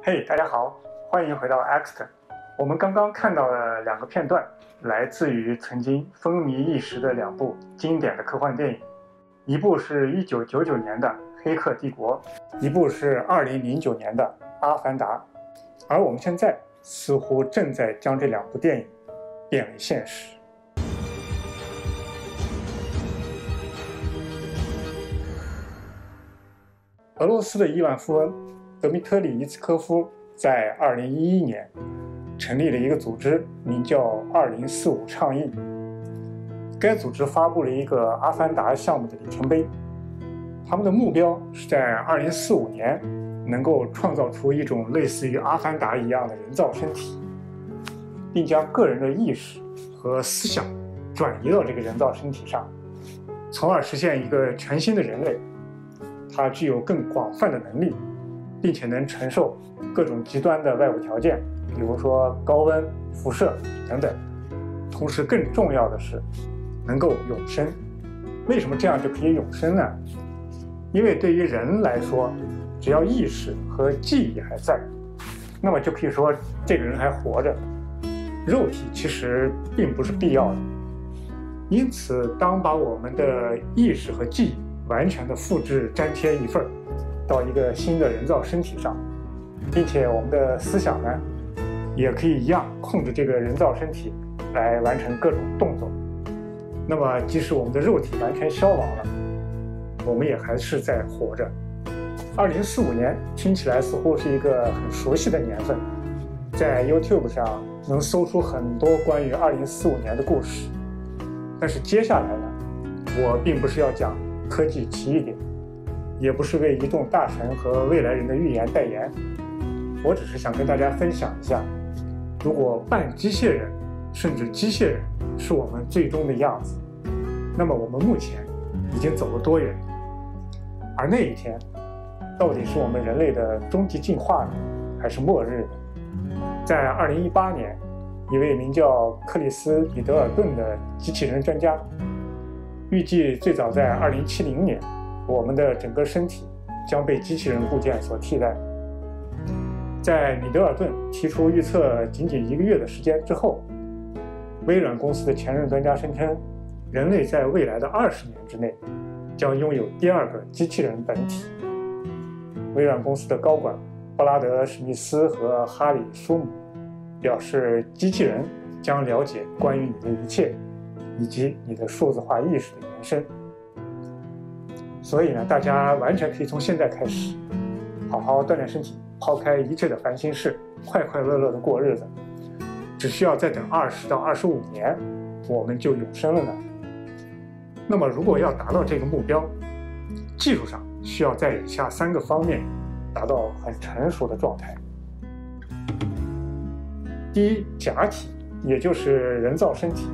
嘿，大家好，欢迎回到 Axt。我们刚刚看到了两个片段，来自于曾经风靡一时的两部经典的科幻电影，一部是1999年的《黑客帝国》，一部是2009年的《阿凡达》。而我们现在似乎正在将这两部电影变为现实。俄罗斯的亿万富翁德米特里·伊茨科夫在2011年成立了一个组织，名叫2045倡议。该组织发布了一个阿凡达项目的里程碑，他们的目标是在2045年能够创造出一种类似于阿凡达一样的人造身体，并将个人的意识和思想转移到这个人造身体上，从而实现一个全新的人类。它具有更广泛的能力，并且能承受各种极端的外部条件，比如说高温、辐射等等。同时更重要的是能够永生。为什么这样就可以永生呢？因为对于人来说，只要意识和记忆还在，那么就可以说这个人还活着，肉体其实并不是必要的。因此当把我们的意识和记忆完全的复制粘贴一份到一个新的人造身体上，并且我们的思想呢也可以一样控制这个人造身体来完成各种动作，那么即使我们的肉体完全消亡了，我们也还是在活着。2045年听起来似乎是一个很熟悉的年份，在 YouTube 上能搜出很多关于2045年的故事。但是接下来呢，我并不是要讲科技奇异点，也不是为移动大神和未来人的预言代言，我只是想跟大家分享一下，如果半机械人甚至机械人是我们最终的样子，那么我们目前已经走了多远？而那一天到底是我们人类的终极进化呢，还是末日呢？在2018年，一位名叫克里斯·米德尔顿的机器人专家预计最早在2070年，我们的整个身体将被机器人部件所替代。在米德尔顿提出预测仅仅1个月的时间之后，微软公司的前任专家声称，人类在未来的20年之内将拥有第2个机器人本体。微软公司的高管布拉德·史密斯和哈里·舒姆表示，机器人将了解关于你的一切，以及你的数字化意识的延伸。所以呢，大家完全可以从现在开始好好锻炼身体，抛开一切的烦心事，快快乐乐的过日子。只需要再等20到25年，我们就永生了呢。那么如果要达到这个目标，技术上需要在以下3个方面达到很成熟的状态。第一，假体，也就是人造身体。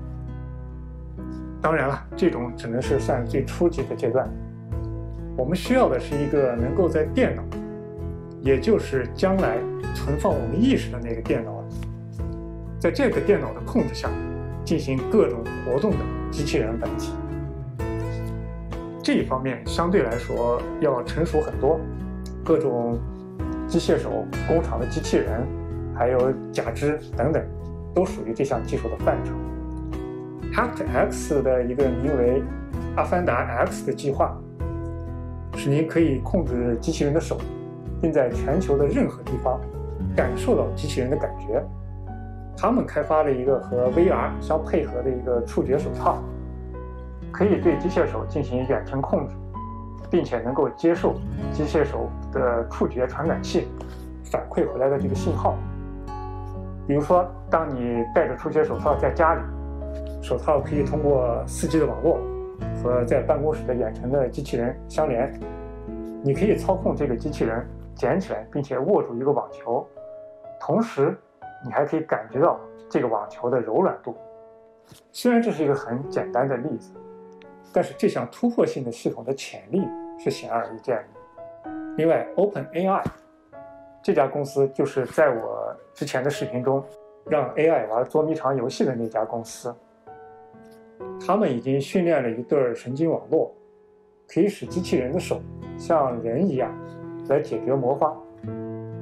当然了，这种只能是算最初级的阶段。我们需要的是一个能够在电脑，也就是将来存放我们意识的那个电脑，在这个电脑的控制下进行各种活动的机器人本体。这一方面相对来说要成熟很多，各种机械手、工厂的机器人，还有假肢等等，都属于这项技术的范畴。HAPT-X 的一个名为阿凡达 X 的计划，使您可以控制机器人的手，并在全球的任何地方感受到机器人的感觉。他们开发了一个和 VR 相配合的一个触觉手套，可以对机械手进行远程控制，并且能够接受机械手的触觉传感器反馈回来的这个信号。比如说，当你戴着触觉手套在家里，手套可以通过4G 的网络和在办公室的远程的机器人相连，你可以操控这个机器人捡起来并且握住一个网球，同时你还可以感觉到这个网球的柔软度。虽然这是一个很简单的例子，但是这项突破性的系统的潜力是显而易见的。另外 OpenAI 这家公司就是在我之前的视频中让 AI 玩捉迷藏游戏的那家公司。他们已经训练了一对神经网络，可以使机器人的手像人一样来解决魔方。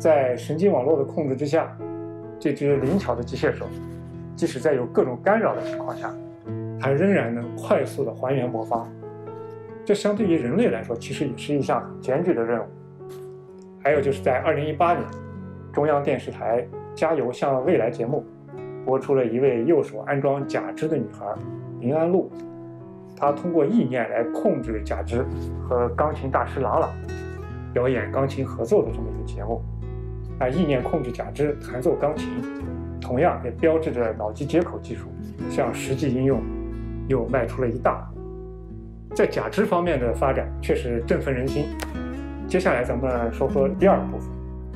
在神经网络的控制之下，这只灵巧的机械手，即使在有各种干扰的情况下，它仍然能快速地还原魔方。这相对于人类来说，其实也是一项很艰巨的任务。还有就是在2018年，中央电视台《加油向未来》节目播出了一位右手安装假肢的女孩林安露，她通过意念来控制假肢，和钢琴大师郎朗表演钢琴合奏的这么一个节目。意念控制假肢弹奏钢琴，同样也标志着脑机接口技术向实际应用又迈出了一大步。在假肢方面的发展确实振奋人心。接下来咱们说说第二部分，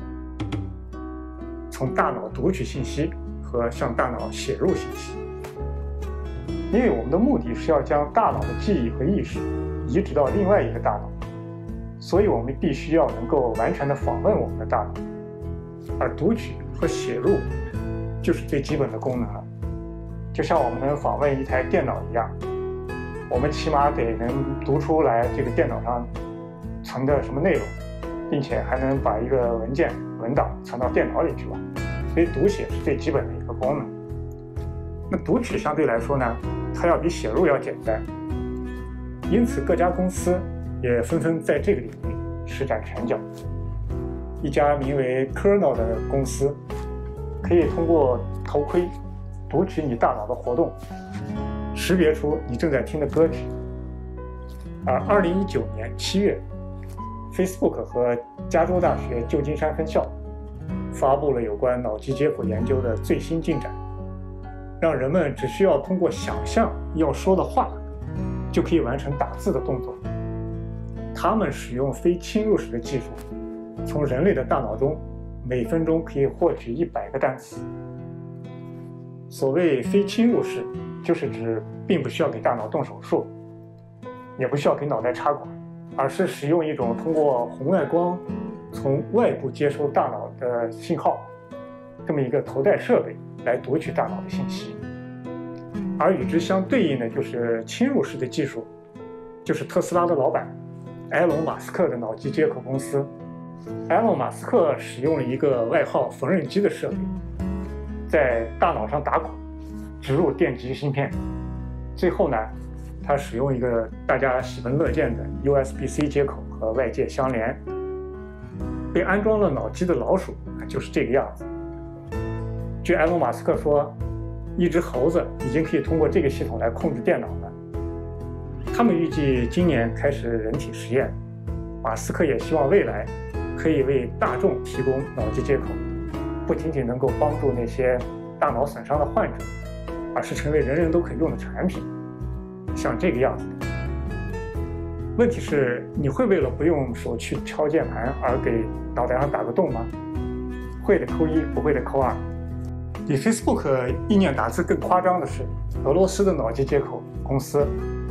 从大脑读取信息和向大脑写入信息。因为我们的目的是要将大脑的记忆和意识移植到另外一个大脑，所以我们必须要能够完全的访问我们的大脑，而读取和写入就是最基本的功能了。就像我们能访问一台电脑一样，我们起码得能读出来这个电脑上存的什么内容，并且还能把一个文件文档传到电脑里去吧。所以读写是最基本的一个功能。那读取相对来说呢，它要比写入要简单，因此各家公司也纷纷在这个领域施展拳脚。一家名为 Kernel 的公司可以通过头盔读取你大脑的活动，识别出你正在听的歌曲。而2019年7月，Facebook 和加州大学旧金山分校发布了有关脑机接口研究的最新进展，让人们只需要通过想象要说的话，就可以完成打字的动作。他们使用非侵入式的技术，从人类的大脑中每分钟可以获取100个单词。所谓非侵入式，就是指并不需要给大脑动手术，也不需要给脑袋插管，而是使用一种通过红外光从外部接收大脑的信号这么一个头戴设备来读取大脑的信息。而与之相对应的就是侵入式的技术，就是特斯拉的老板埃隆·马斯克的脑机接口公司。埃隆·马斯克使用了一个外号缝纫机的设备，在大脑上打孔，植入电极芯片，最后呢，他使用一个大家喜闻乐见的 USB-C 接口和外界相连。被安装了脑机的老鼠就是这个样子。据埃隆·马斯克说，一只猴子已经可以通过这个系统来控制电脑了。他们预计今年开始人体实验。马斯克也希望未来可以为大众提供脑机接口，不仅仅能够帮助那些大脑损伤的患者，而是成为人人都可以用的产品，像这个样子的。问题是，你会为了不用手去敲键盘而给脑袋上打个洞吗？会的扣1，不会的扣2。比 Facebook 意念打字更夸张的是，俄罗斯的脑机接口公司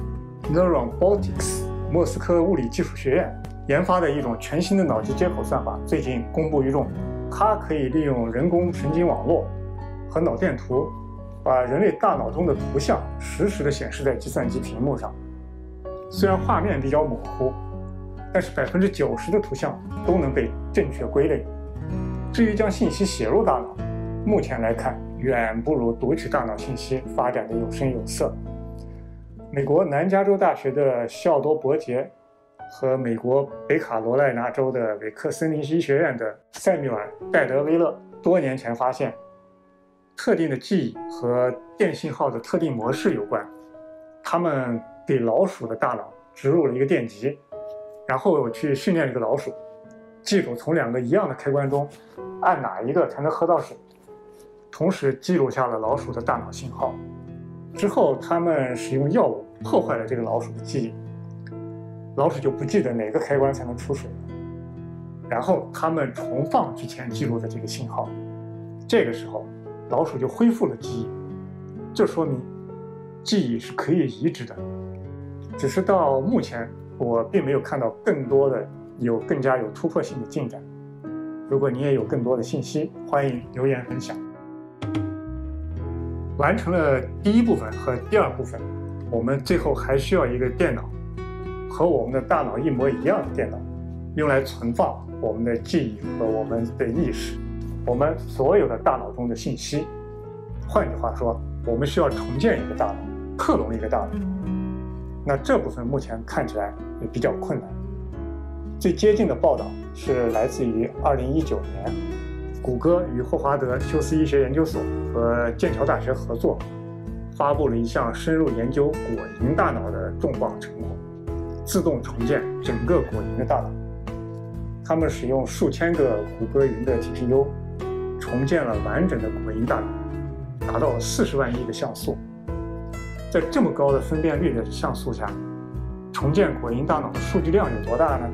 Neurobotics 莫斯科物理技术学院研发的一种全新的脑机接口算法最近公布于众。它可以利用人工神经网络和脑电图，把人类大脑中的图像实时地显示在计算机屏幕上。虽然画面比较模糊，但是90%的图像都能被正确归类。至于将信息写入大脑，目前来看远不如读取大脑信息发展的有声有色。美国南加州大学的肖多伯杰和美国北卡罗来纳州的韦克森林医学院的塞缪尔·戴德威勒多年前发现，特定的记忆和电信号的特定模式有关。他们给老鼠的大脑植入了一个电极，然后去训练这个老鼠，记住从2个一样的开关中按哪一个才能喝到水，同时记录下了老鼠的大脑信号。之后他们使用药物破坏了这个老鼠的记忆，老鼠就不记得哪个开关才能出水了。然后他们重放之前记录的这个信号，这个时候老鼠就恢复了记忆。这说明记忆是可以移植的，只是到目前我并没有看到更多的更加有突破性的进展。如果你也有更多的信息，欢迎留言分享。完成了第一部分和第二部分，我们最后还需要一个电脑，和我们的大脑一模一样的电脑，用来存放我们的记忆和我们的意识，我们所有的大脑中的信息。换句话说，我们需要重建一个大脑，克隆一个大脑。那这部分目前看起来也比较困难。最接近的报道是来自于2019年，谷歌与霍华德休斯医学研究所和剑桥大学合作，发布了一项深入研究果蝇大脑的重磅成果，自动重建整个果蝇的大脑。他们使用数千个谷歌云的 TPU， 重建了完整的果蝇大脑，达到40万亿的像素。在这么高的分辨率的像素下，重建果蝇大脑的数据量有多大呢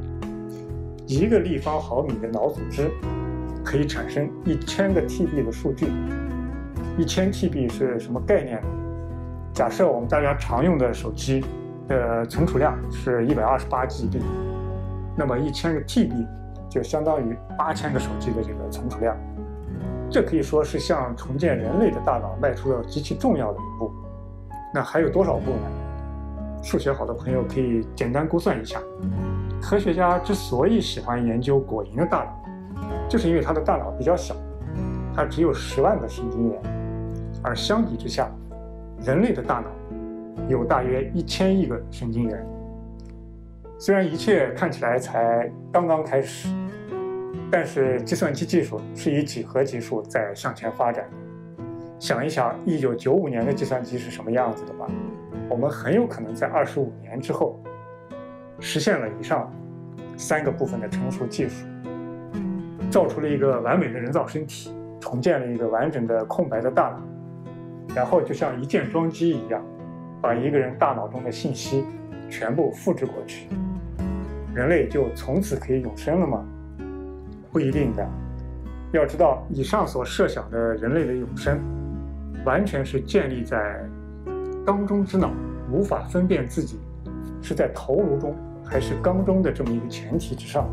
？1个立方毫米的脑组织可以产生1000个 TB 的数据。1000 TB 是什么概念呢？假设我们大家常用的手机的存储量是128 GB， 那么1000个 TB 就相当于8000个手机的这个存储量。这可以说是向重建人类的大脑迈出了极其重要的一步。那还有多少步呢？数学好的朋友可以简单估算一下。科学家之所以喜欢研究果蝇的大脑，就是因为它的大脑比较小，它只有10万个神经元，而相比之下，人类的大脑有大约1000亿个神经元。虽然一切看起来才刚刚开始，但是计算机技术是以几何级数在向前发展的。想一想1995年的计算机是什么样子的吧，我们很有可能在25年之后实现了以上3个部分的成熟技术，造出了一个完美的人造身体，重建了一个完整的空白的大脑，然后就像一键装机一样，把一个人大脑中的信息全部复制过去，人类就从此可以永生了吗？不一定的。要知道，以上所设想的人类的永生，完全是建立在缸中之脑无法分辨自己是在头颅中还是缸中的这么一个前提之上。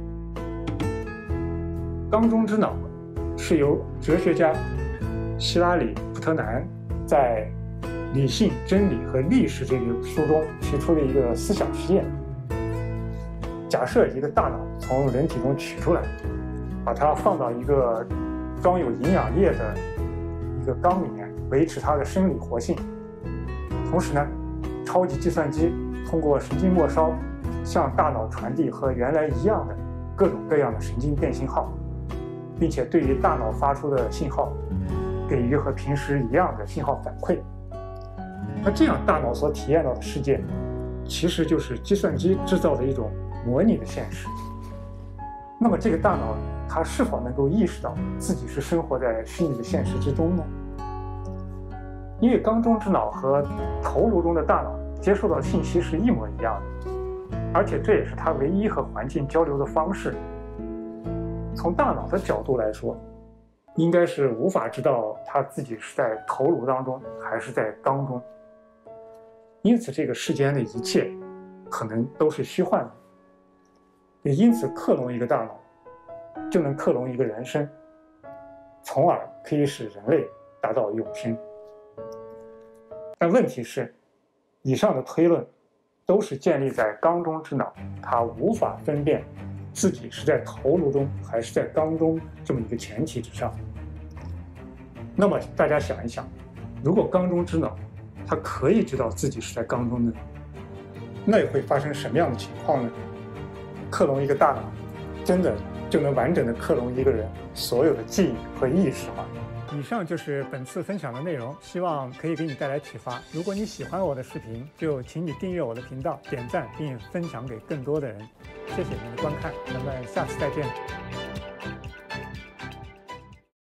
缸中之脑是由哲学家希拉里·普特南在《理性、真理和历史》这个书中提出了一个思想实验。假设一个大脑从人体中取出来，把它放到一个装有营养液的一个缸里面，维持它的生理活性。同时呢，超级计算机通过神经末梢向大脑传递和原来一样的各种各样的神经电信号，并且对于大脑发出的信号给予和平时一样的信号反馈。那这样大脑所体验到的世界，其实就是计算机制造的一种模拟的现实。那么这个大脑它是否能够意识到自己是生活在虚拟的现实之中呢？因为缸中之脑和头颅中的大脑接受到的信息是一模一样的，而且这也是它唯一和环境交流的方式。从大脑的角度来说，应该是无法知道它自己是在头颅当中还是在缸中，因此这个世间的一切可能都是虚幻的。也因此克隆一个大脑就能克隆一个人生，从而可以使人类达到永生。但问题是，以上的推论都是建立在缸中之脑它无法分辨自己是在头颅中还是在缸中这么一个前提之上。那么大家想一想，如果缸中之脑它可以知道自己是在缸中呢，那又会发生什么样的情况呢？克隆一个大脑真的就能完整的克隆一个人所有的记忆和意识吗？以上就是本次分享的内容，希望可以给你带来启发。如果你喜欢我的视频，就请你订阅我的频道，点赞并分享给更多的人。谢谢你的观看，咱们下次再见。